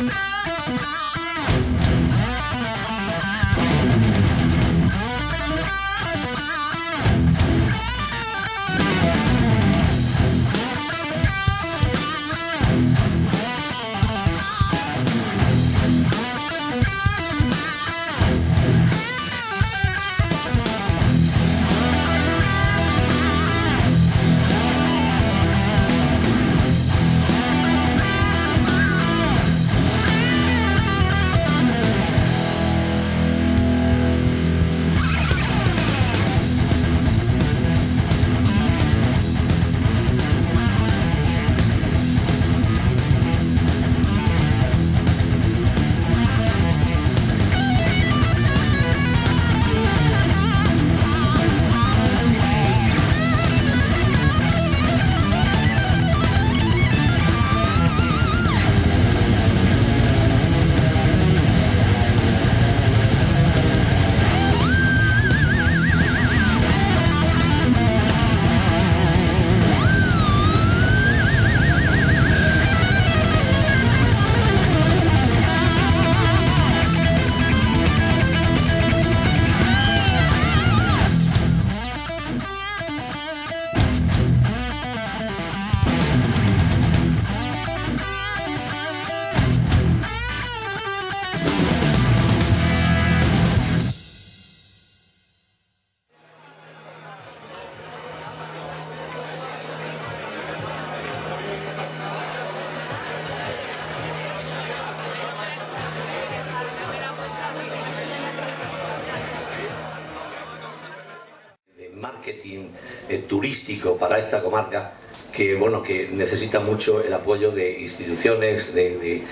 Marketing turístico para esta comarca que, bueno, que necesita mucho el apoyo de instituciones, de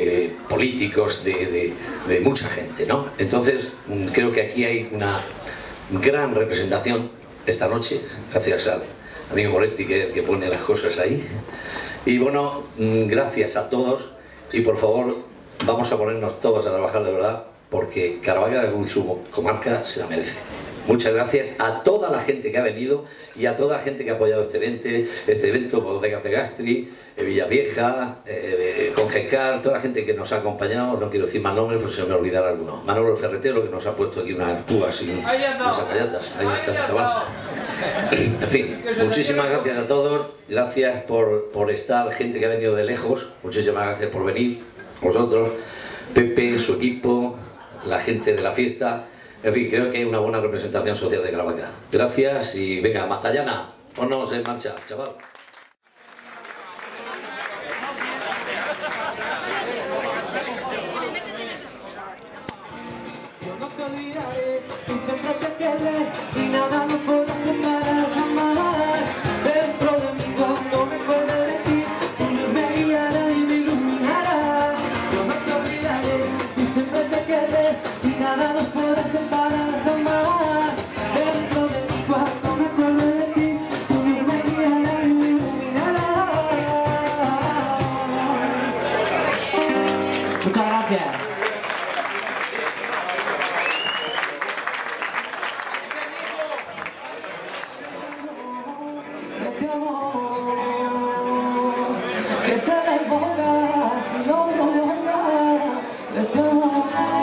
políticos, de mucha gente, ¿no? Entonces creo que aquí hay una gran representación esta noche, gracias al amigo Moretti que pone las cosas ahí. Y bueno, gracias a todos y por favor vamos a ponernos todos a trabajar de verdad porque Caravaca de su comarca se la merece. Muchas gracias a toda la gente que ha venido y a toda la gente que ha apoyado este evento, Bodega Pegastri, Villavieja, Congecar, toda la gente que nos ha acompañado. No quiero decir más nombres porque se me olvidará alguno. Manolo el Ferretero, que nos ha puesto aquí unas púas y unas acayatas. Ahí está el chaval. En fin, muchísimas gracias a todos. Gracias por estar, gente que ha venido de lejos. Muchísimas gracias por venir, vosotros, Pepe, su equipo, la gente de la fiesta. En fin, creo que hay una buena representación social de Caravaca. Gracias y venga, Matallana, ponnos en marcha, chaval. Yo no te olvidaré y siempre te querré y nada nos podrá separar jamás. Dentro de mí cuando me acuerde de ti, tu luz me guiará y me iluminará. Yo no te olvidaré y siempre te querré y nada nos podrá separar jamás. Dentro de mí cuando me acuerde de ti, tu luz me guiará y me iluminará. Muchas gracias. Que se desborda si lo provoca de este amor.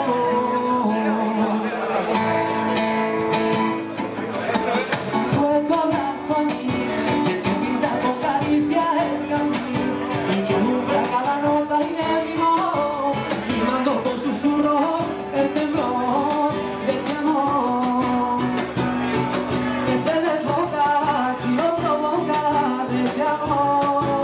Fue tu abrazo a mí el que pinta con caricia el camino y que nunca cada nota y de mi voz y mando con susurros el temblor de este amor. Que se desborda si lo provoca de este amor.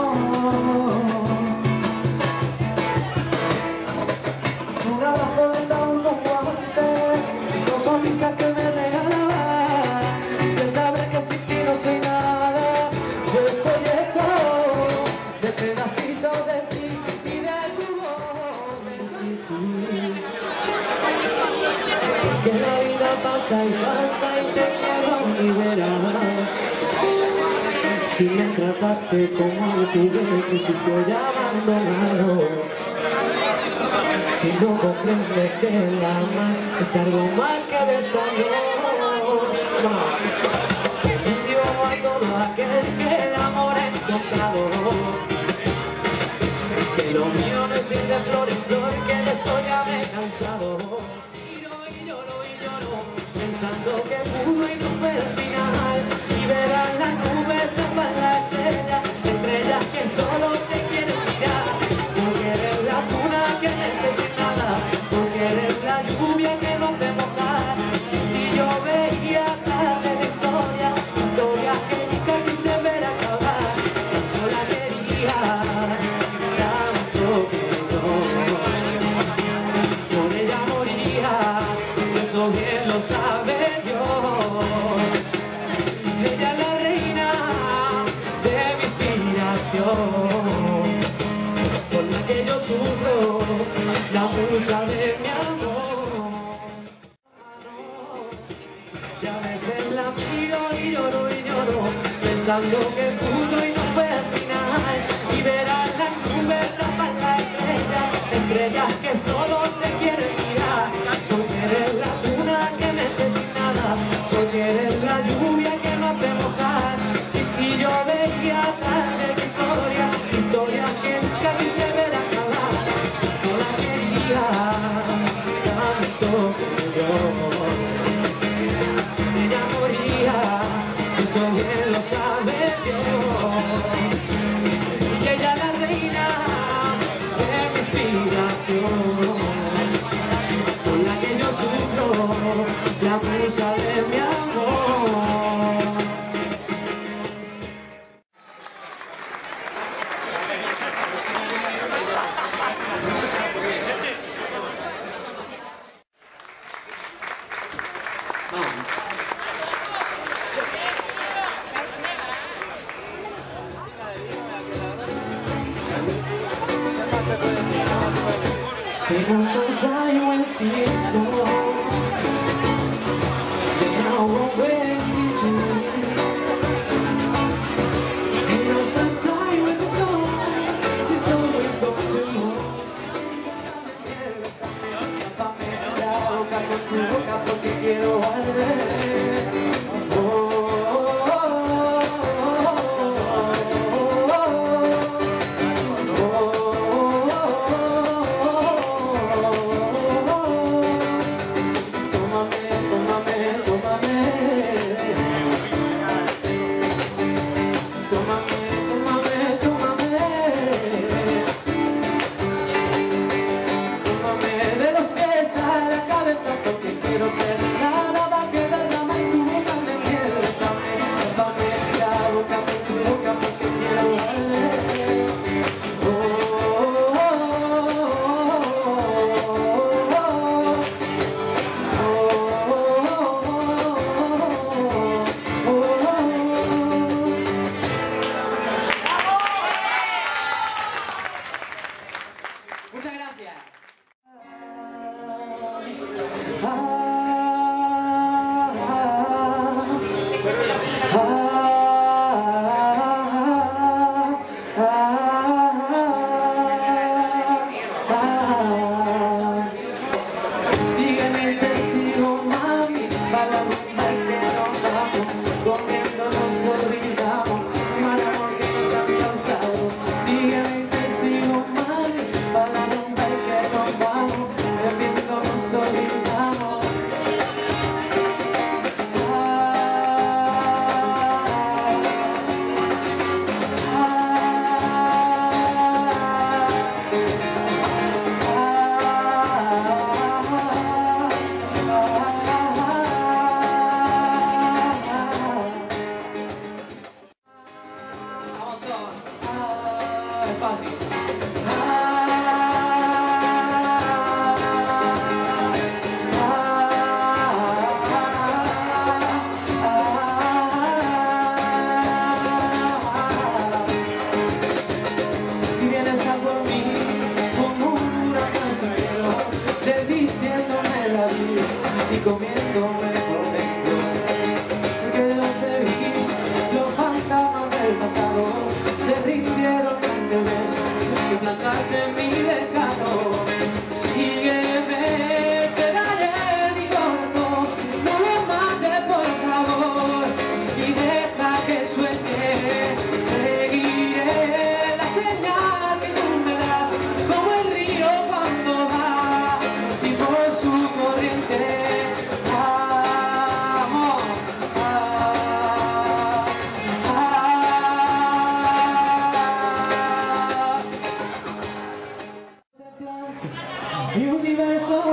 Que me regalaba de saber que sin ti no soy nada. Yo estoy hecho de pedacitos de ti y de tu voz, de ti. Porque la vida pasa y te quiero liberar. Si me trataste como un juguete sucio y abandonado, si no comprendes que el amar es algo más que besarlo, envidio a todo aquel que el amor ha encontrado, que lo mío no es ir de flor en flor. eso ya me he cansado. Y lloro, pensando que pudo y no fue el final. Y verás las nubes tapan la estrella, estrellas que solo te quieren mirar. Porque eres la luna que mete sin nada, porque eres la lluvia que no te moja. Sin ti yo veía tarde la historia, historia que nunca quise ver acabar. No la quería tanto que por ella moría, eso bien lo sabe Dios. Ella es la reina de mi inspiración, por la que yo sufro, la musa de mi amor. Ya a veces la miro y lloro, pensando que pudo y no fue al final. Y verás las nubes tapan la estrella, estrellas que solo te quieren mirar. Porque eres la luna que mete sin nada, porque eres la lluvia que no hace mojar. Sin ti yo veía tarde historia, historia que nunca quise ver acabar. No la quería tanto que yo. Ella moría, eso bien lo sabe Dios. Y ella es la reina de mi inspiración, por la que yo sufro, la musa de mi amor. Innocence I will see it slow. There's no way to me. Innocence I will slow. It's always going to move. Tápame la boca con tu boca porque quiero arder. Muchas gracias. Sígueme, te sigo, mami, para la rumba que nos vamos, comiendo nos olvidamos, mal amor que nos ha causado. Sígueme, te sigo, mami, para la rumba que nos vamos, bebiendo nos olvidamos. Es fácil. Y vienes a por mí como un huracán severo, desvistiéndome la vida y comiéndome por dentro. Porque yo sé vivir los fantasmas del pasado se rindieron ante el beso que plantaste en mi decano. Sígueme, te daré mi corazón, no me mates por favor y deja que sueñe. Seguiré la señal que tú me das, como el río cuando va. mi universo.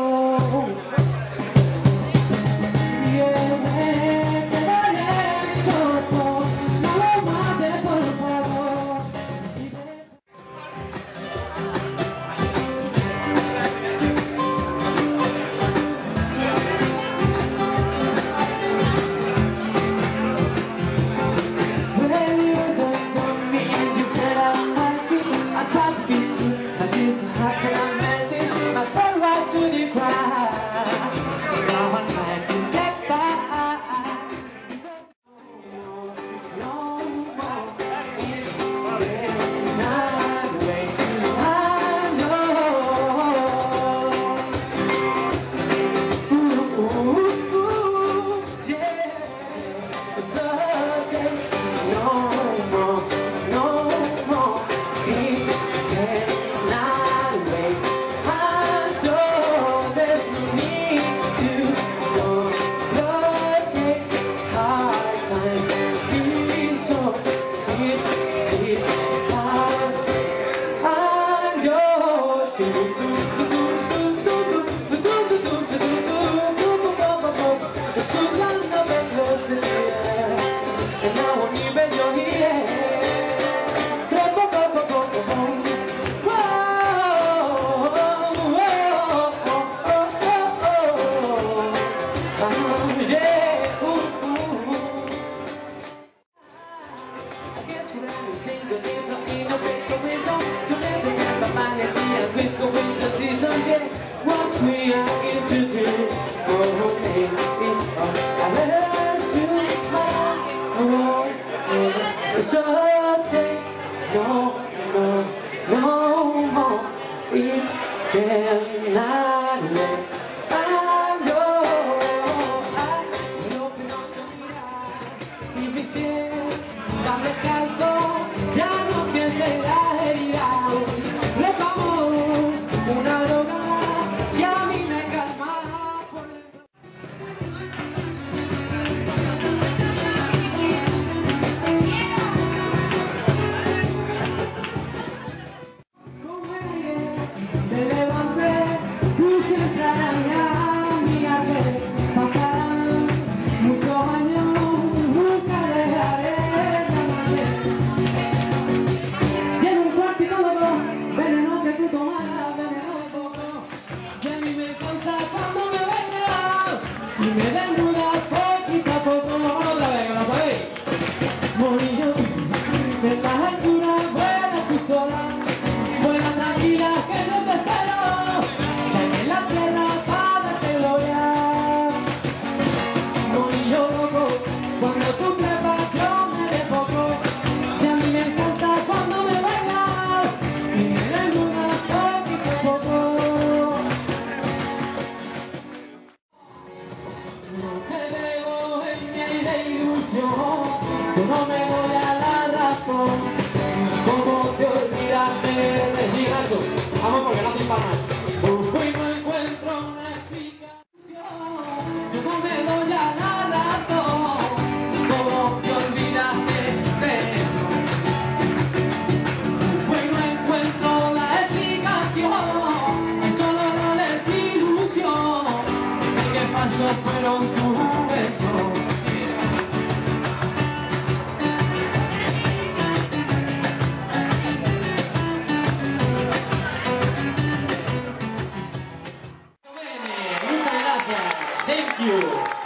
What we are in to do, oh, is I learn to fly away. So take no more, it cannot wait. I know I will open up to mirar y vivir, dame calor, ya no siente la herida. Le pongo una droga y a mí me calma por dentro. Como ayer me levanté, tú siempre a mi amiga. Pasarán muchos años, nunca dejaré de amarte. Tiene un cuartito de dos, veneno que tú tomas, veneno de poco. Y a mí me encanta cuando me bailas y me desnudas poquito a poco. Otra vez, ¿la sabéis? Morillo, en las alturas, vuela tú sola, vuela tranquila que yo te espero. Dame la tierra para darte gloria. Morillo loco, cuando tú trepas yo me desfoco. Y a mí me encanta cuando me bailas y me desnudas poquito a poco. No te veo en mi aire ilusión, yo no me voy a la razón. ¿Cómo te olvidaste de Giracho? Vamos porque no te mal. Busco y no encuentro una explicación, yo no me doy a la razón. ¿Cómo te olvidaste de eso? Busco y no encuentro la explicación, y solo no es ilusión. ¿Qué pasó? Fueron tus besos. Muchas gracias. Thank you.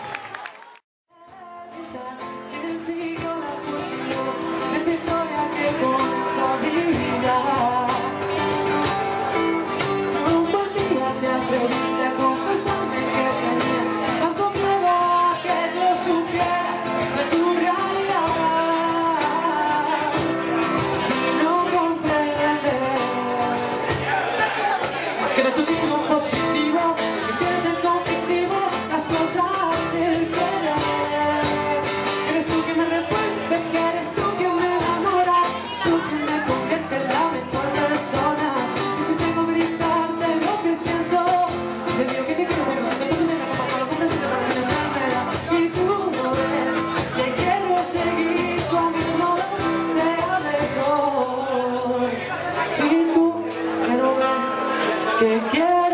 Que tu signo positivo, que pierde el conflictivo, las cosas del querer. Eres tú que me revuelve, que eres tú que me enamora, tú que me convierte en la mejor persona. Y si tengo que gritarte lo que siento, te digo que te quiero, pero siento que tú me dejas pasar lo que me siento, pero sin enfermedad. Y tú no ves que quiero seguir conmigo de a besos. Y tú que no ves que quiero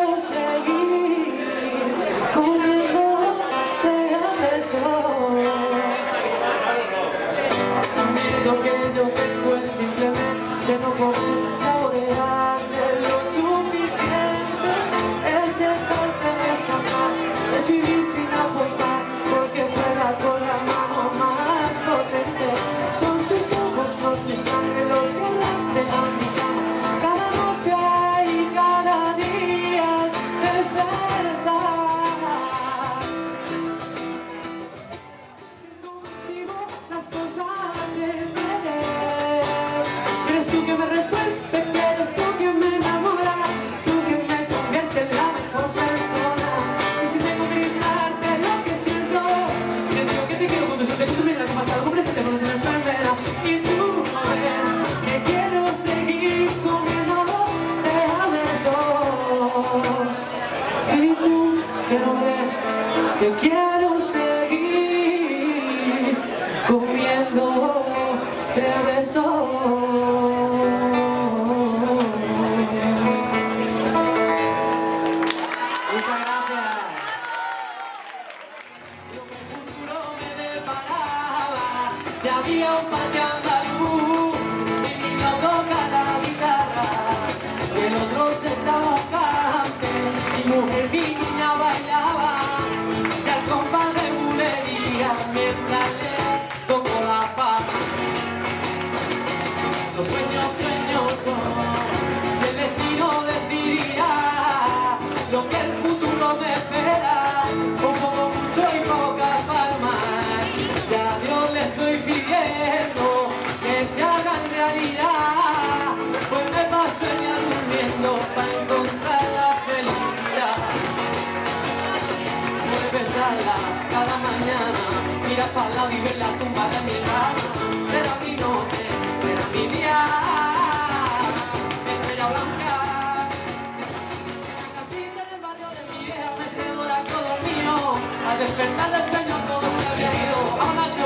Al despertar del sueño todo se había ido. ¡Vamos, Nacho!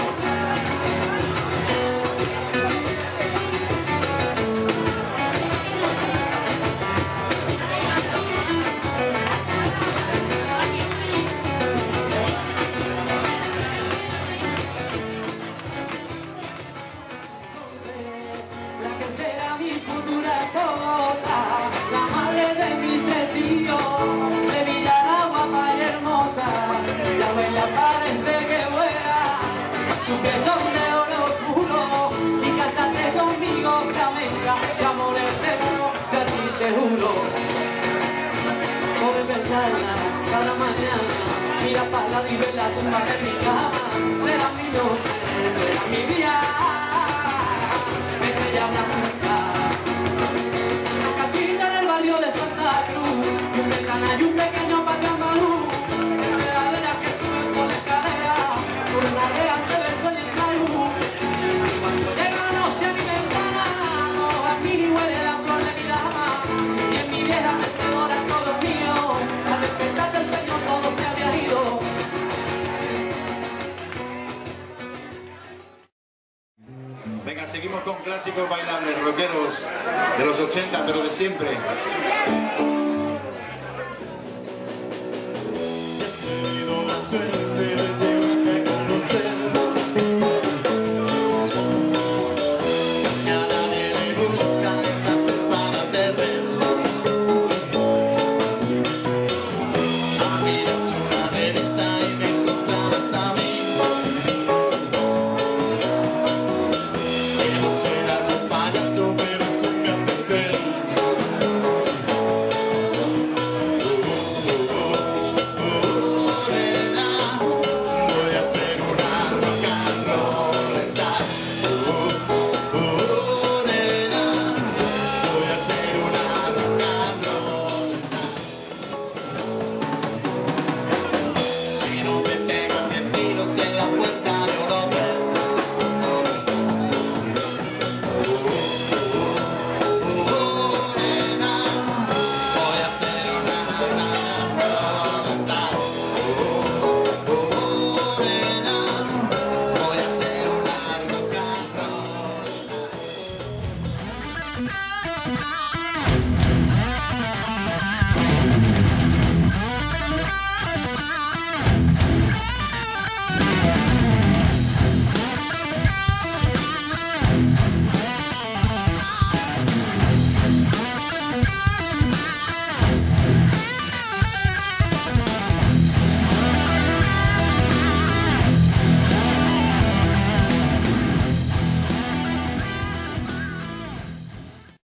La que será mi futura esposa, la madre de mis tres hijos, sevillana guapa y hermosa, la abuela parece que vuela, sus pies son de oro puro, y cásate conmigo, flamenca, de amor eterno, que a ti te juro. Poder pensarla cada mañana, mira para la y ver la tumba de mi cama, será mi noche, será mi día. Una casita en el barrio de Santa Cruz, y un ventana y un pequeño patio andaluz, enredaderas que suben por la escalera, por una rea se ve el sol y el calú. Y cuando llega la noche a mi ventana, cojo a mí y huele la flor de mi dama, y en mi vieja mecedora todo es mío. Al despertar del sueño todo se había ido. Venga, seguimos con clásicos bailables, rockeros de los 80, pero de siempre.